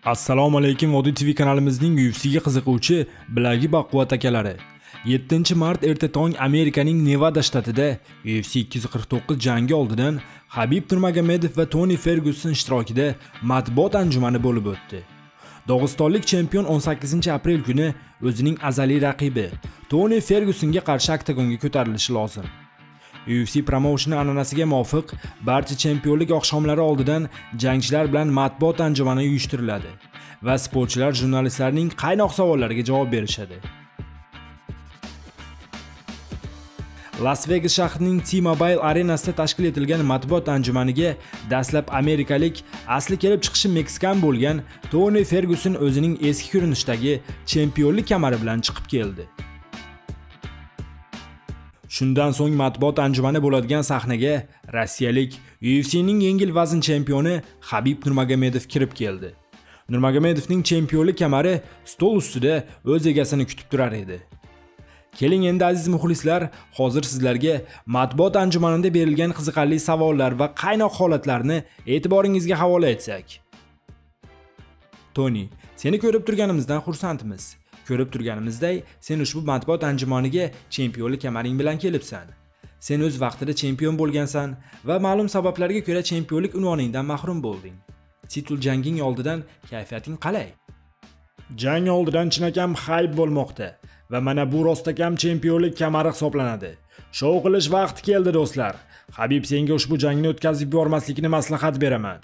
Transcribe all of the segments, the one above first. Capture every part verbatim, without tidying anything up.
Assalomu alaykum Odi T V kanalimizning U F C ga qiziquvchi bilagi baquvvat akalari. yettinchi mart erta tong Amerikaning Nevada shtatida U F C ikki yuz qirq to'qqiz jangi oldidan Habib Nurmagomedov va Tony Ferguson ishtirokida matbuot anjumani bo'lib o'tdi. Dog'istonlik chempion o'n sakkizinchi aprel kuni o'zining azaliy raqibi Tony Fergusonga qarshi oktagonga ko'tarilishi lozim. U F C promotioni an'anasiga muvofiq barcha chempionlik oqshomlari oldidan jangchilar bilan matbuot anjumani uyushtiriladi va sportchilar jurnalistlarning qaynoq savollariga javob berishadi. Las Vegas shahrining T-Mobile arenasida tashkil etilgan matbuot anjumaniga dastlab amerikalik, asli kelib chiqishi Meksikan bo'lgan Tony Ferguson o'zining eski ko'rinishdagi chempionlik kamari bilan chiqib keldi. Shundan so'ng matbuot anjumani bo'ladigan sahnaga rossiyalik U F C'ning yengil vazn chempioni Habib Nurmagomedov kirib keldi. Nurmagomedovning chempionlik kamari stol ustida o'z egasini kutib turar edi. Keling endi aziz muxlislar, hozir sizlarga matbuot anjumanida berilgan qiziqarli savollar va qaynoq holatlarni e'tiboringizga havola etsak. Tony, seni ko'rib turganimizdan xursandmiz. Ko'rib turganimizday, sen ushbu matbuot anjumaniga chempionlik kamaring bilan kelibsan. Sen o'z vaqtida chempion bo'lgansan va ma'lum sabablarga ko'ra chempionlik unvoningdan mahrum bo'lding. Titul janging oldidan kayfiyating qalay? Jang oldidan chinakam hayb bo'lmoqda va mana bu rostakam chempionlik kamari hisoblanadi. Shou qilish vaqti keldi do'stlar. Habib senga ushbu jangni o'tkazib yubormaslikni maslahat beraman.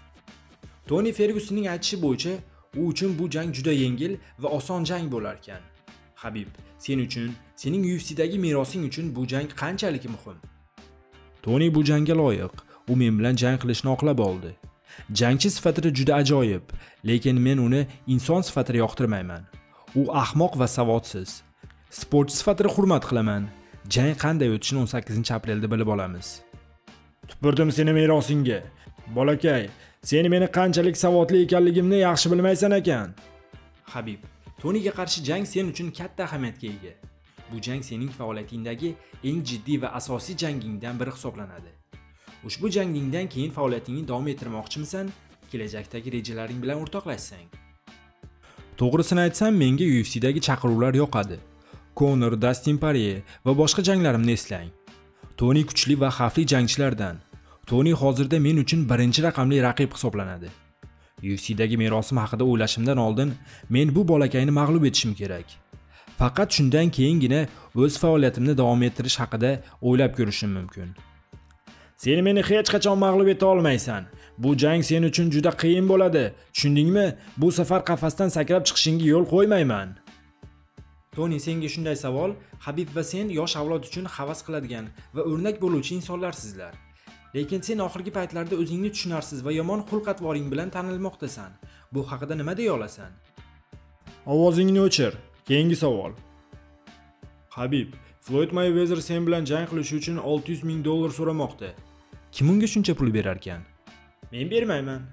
Tony Fergusonning aytishi bo'yicha, u uchun bu jang juda yengil va oson jang bo'lar ekan. Habib, sen uchun, sening U F C'dagi merosing uchun bu jang qanchalik muhim? Tony bu jangga loyiq. U men bilan jang qilishni oqlab oldi. Jangchi sifatida juda ajoyib, lekin men uni inson sifatida yoqtirmayman. U ahmoq va savodsiz. Sportchi sifatida hurmat qilaman. Jang qanday o'tishini o'n sakkizinchi aprelda bilib olamiz. Tupurdim seni merosingga. Bolakay, sen meni qanchalik savodli ekanligimni yaxshi bilmaysan ekan. Habib, Tonyga qarshi jang sen uchun katta ahamiyatga ega. Bu jang sening faoliyatingdagi eng jiddiy va asosiy jangingdan biri hisoblanadi. Ushbu jangingdan keyin faoliyatingni davom ettirmoqchimisan? Kelajakdagi rejalaring bilan o'rtoqlashsang? To'g'risini aytsam, menga U F C'dagi chaqiruvlar yoqadi. Conor, Dustin Poirier va boshqa janglarimni eslang. Tony kuchli va xavfli jangchilardan. Tony hozirda men uchun birinchi raqamli raqib hisoblanadi. U F C'dagi merosim haqida o'ylashimdan oldin men bu bolakayni mag'lub etishim kerak. Faqat shundan keyingina o'z faoliyatimni davom ettirish haqida o'ylab ko'rishim mumkin. Sen meni hech qachon mag'lub eta olmaysan. Bu jang sen uchun juda qiyin bo'ladi. Tushundingmi? Bu safar qafasdan sakrab chiqishingga yo'l qo'ymayman. Tony, senga shunday savol, Habib va sen yosh avlod uchun havas qiladigan va o'rnak bo'luvchi insonlarsizlar. Lekin sen oxirgi paytlarda o'zingni tushunarsiz va yomon xulq-atvoring bilan tanilmoqdasan. Bu haqida nima deya olasan? Ovozingni o'chir. Keyingi savol. Habib, Floyd Mayweather sen bilan jang qilish uchun olti yuz ming dollar so'ramoqda. Kim unga shuncha pul berar ekan? Men bermayman.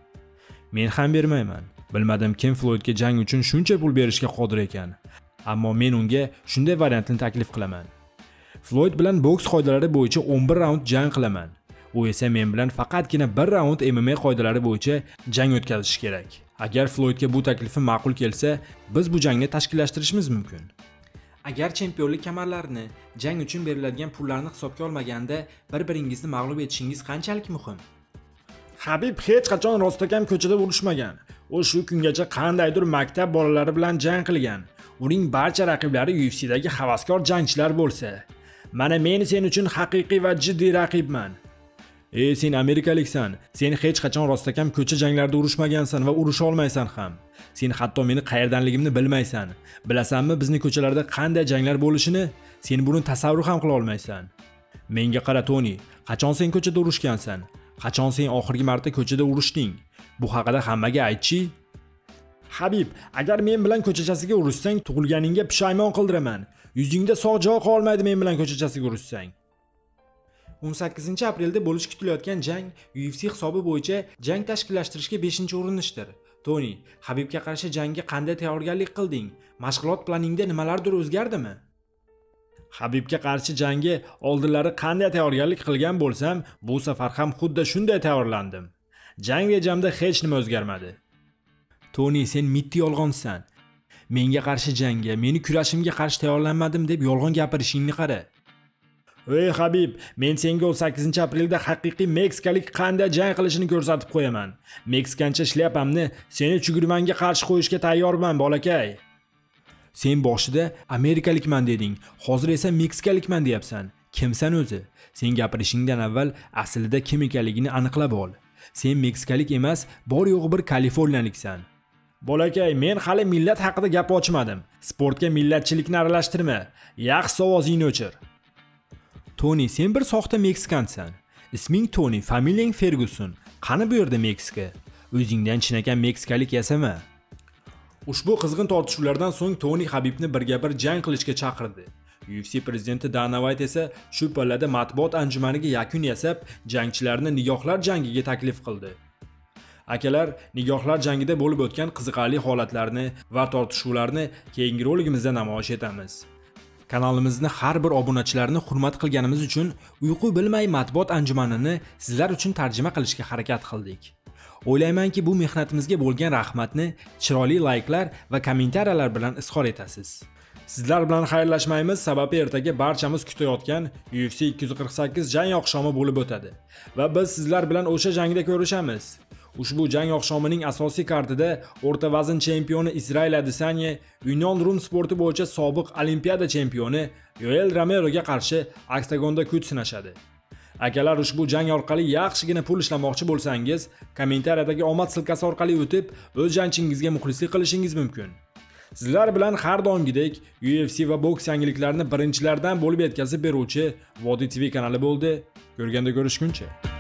Men ham bermayman. Bilmadim kim Floydga jang uchun shuncha pul berishga qodir ekan. Ammo men unga shunday variantni taklif qilaman. Floyd bilan boks qoidalari bo'yicha o'n bir raund jang qilaman. U esa men bilan faqatgina bir raund M M A qoidalari bo'yicha jang o'tkazish kerak. Agar Floydga bu taklifim ma'qul kelsa, biz bu jangni tashkillashtirishimiz mumkin. Agar chempionlik kamarlarini, jang uchun beriladigan pullarni hisobga olmaganda bir-biringizni mag'lub etishingiz qanchalik muhim? Habib hech qachon rostakam ko'chada urushmagan. U shu kungacha qandaydir maktab bolalari bilan jang qilgan. Uning barcha raqiblari U F C'dagi havaskor jangchilar bo'lsa, mana men sen uchun haqiqiy va jiddiy raqibman. Ey, sen amerikaliksan. Sen hech qachon rostakam ko'cha janglarida urushmagansan va urusha olmaysan ham. Sen hatto meni qayerdanligimni bilmaysan. Bilasanmi bizni ko'chalarda qanday janglar bo'lishini? Sen buni tasavvur ham qila olmaysan. Menga qara Tony, qachon sen ko'chada urushgansan? Qachon sen oxirgi marta ko'chada urushding? Bu haqida hammaga aytchi. Habib, agar men bilan ko'chachasiga urushsang, tug'ilganingga pushaymon qildiraman. Yuzingda sog' joy qolmaydi men bilan ko'chachasiga urushsang. o'n sakkizinchi aprelda bo'lish kutilayotgan jang U F C hisobi bo'yicha jang tashkillashtirishga beshinchi urinishdir. Tony, Habibga qarshi jangga qanday tayyorgarlik qilding? Mashg'ulot planingda nimalardir o'zgardimi? Habibga qarshi jangga oldinlari qanday tayyorgarlik qilgan bo'lsam, bu safar ham xuddi shunday tayyorlandim. Jang rejamda hech nima o'zgarmadi. Toni, sen mitti yolg'onsan. Menga qarshi jangga, meni kurashimga qarshi tayyorlanmadim deb yolg'on gapirishingni qara. Ey Habib, men senga o'n sakkizinchi aprelda haqiqiy meksikalik qanday jang qilishini ko'rsatib qo'yaman. Meksikancha shlyapamni seni chugirmanga qarshi qo'yishga tayyorman, bolakay. Sen boshida amerikalikman deding, hozir esa meksikalik deyapsan. Kimsan o'zi? Sen gapirishingdan avval aslida kim ekanligini aniqlab ol. Sen meksikalik emas, bor yo'g'i bir kaliforniyaliksan. Bolakay, men hali millat haqida gap ochmadim. Sportga millatchilikni aralashtirma. Yaxshi ovozingni o'chir. Toni, sen bir soxta meksikansan. Isming Toni, familiyang Ferguson. Qani bu yerda Meksika? O'zingdan chinakam meksikalik yasama. Ushbu qizg'in tortishuvlardan so'ng Toni Habibni birga-bir jang qilishga chaqirdi. U F C prezidenti Dana White esa shu pallada matbuot anjumaniga yakun yasab, jangchilarni nigohlar jangiga taklif qildi. Akalar, nigohlar jangida bo'lib o'tgan qiziqarli holatlarni va tortishuvlarni keyingi roligimizda namoyish etamiz. Kanalimizni har bir obunachilarni hurmat qilganimiz uchun uyqu bilmay matbuot anjumanini sizlar uchun tarjima qilishga harakat qildik. O'ylaymanki, bu mehnatimizga bo'lgan rahmatni chiroyli layklar va kommentariyalar bilan izhor etasiz. Sizlar bilan xayrlashmaymiz, sababi ertaga barchamiz kutayotgan U F C ikki yuz qirq sakkiz jang oqshomi bo'lib o'tadi va biz sizlar bilan o'sha jangda ko'rishamiz. Ushbu jang oqshomining asosiy kartida o'rta vazn chempioni Israel Adesanya Yunon rum sporti bo'yicha sobiq Olimpiada chempioni Yoel Romeroga qarshi oktagonda kuch sinashadi. Akalar, ushbu jang orqali yaxshigina pul ishlamoqchi bo'lsangiz, kommentariyadagi omad silkasi orqali o'tib, o'z jangchingizga muxlislik qilishingiz mumkin. Sizlar bilan har doimgidek U F C va boks yangiliklarini birinchilardan bo'lib yetkazib beruvchi Vodiy T V kanali bo'ldi. Ko'rganda ko'rishguncha.